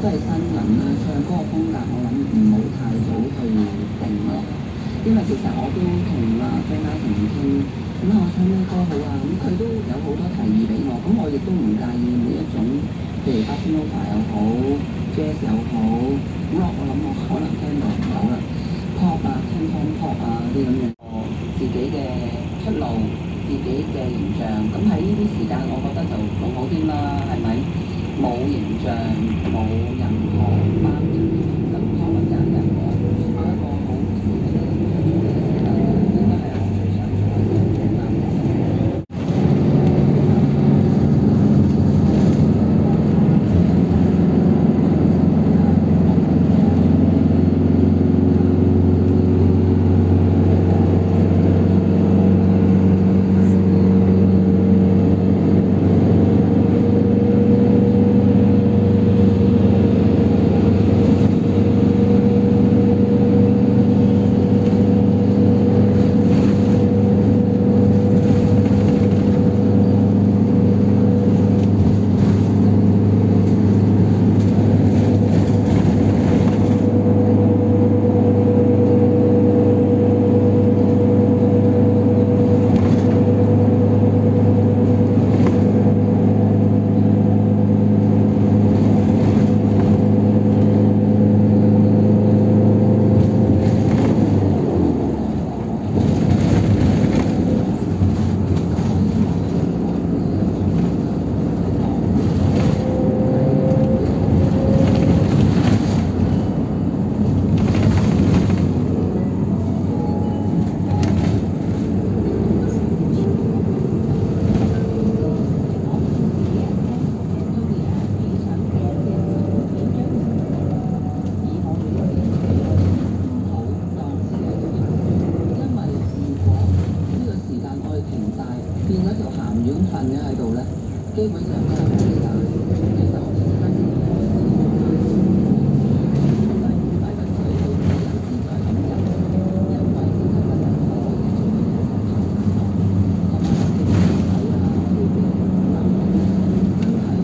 都係新人啦，唱歌嘅風格我諗唔好太早去定咯，因為其實我都同張家成傾，咁我唱咩歌好啊？咁佢都有好多提議俾我，咁我亦都唔介意每一種，譬如 Bossa Nova 又好，Jazz 又好，Rock 我諗我可能聽到唔到啦，Pop 啊，聽 Tom Pop 啊啲咁樣，我自己嘅出路，自己嘅形象，咁喺呢啲時間我覺得就仲好啲啦，係咪？冇形象，冇任何包袱，咁可能有一日我做一個好自己嘅形象出嚟嘅時候，應該係我最想做嘅嘢啦。基本上都係冇㗎。其實我哋而家見到唔係佢都有自在咁入，因為其實真係多嘅咁我哋睇啊，我哋真係同事方面可能會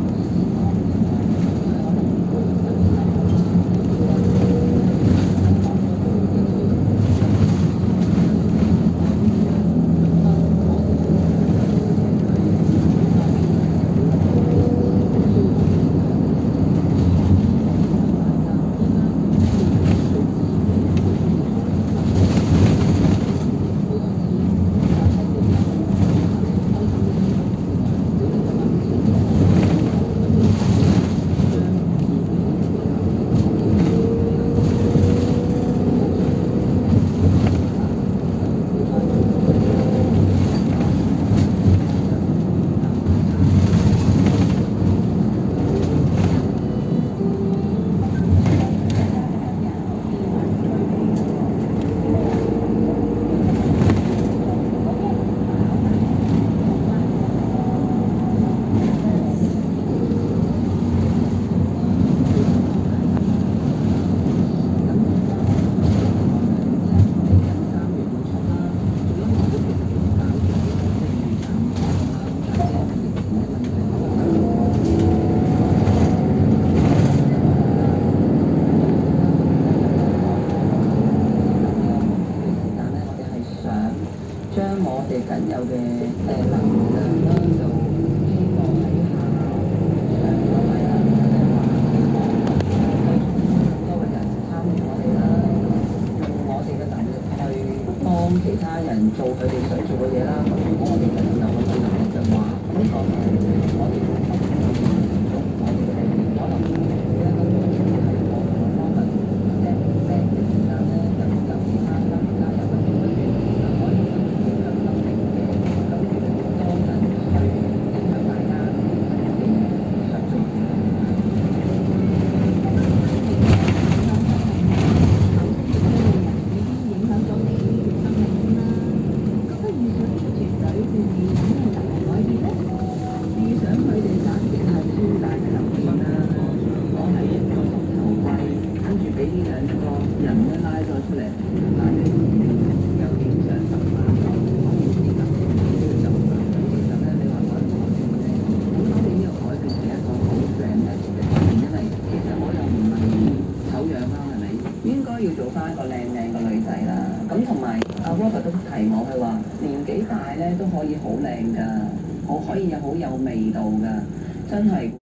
將我哋僅有嘅能量啦，就希望喺下上個禮啦，即係話希望更多嘅人參與我哋啦，用我哋嘅能力去幫其他人做佢哋想做嘅嘢啦。咁如果我哋真係有咁嘅能力嘅話，呢個係我哋會幫助我哋嘅可能而家咁樣係我同我方面即係嘅時間咧，有其他參加有不斷可以。 應該要做翻一個靚靚嘅女仔啦。咁同埋阿 Robert 都提我，佢話年紀大咧都可以好靚㗎，可以好有味道㗎，真係。